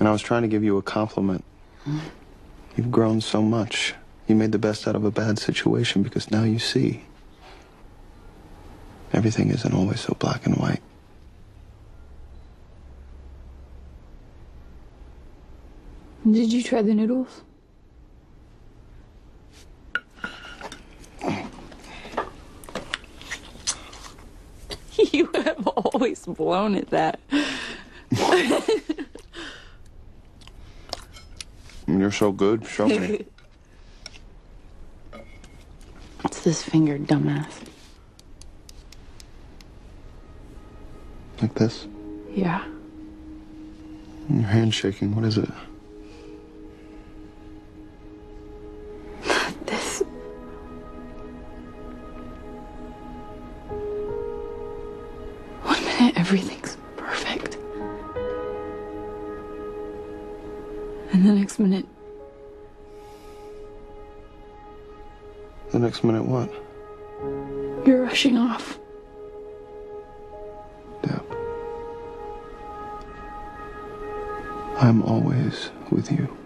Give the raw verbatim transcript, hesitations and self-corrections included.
And I was trying to give you a compliment. Hmm? You've grown so much. You made the best out of a bad situation because now you see. Everything isn't always so black and white. Did you try the noodles? You have always blown at that. You're so good. Show me. It's this finger, dumbass. Like this? Yeah. Your hand's shaking. What is it? This. One minute, everything's perfect. And the next minute... The next minute what? You're rushing off. Deb. I'm always with you.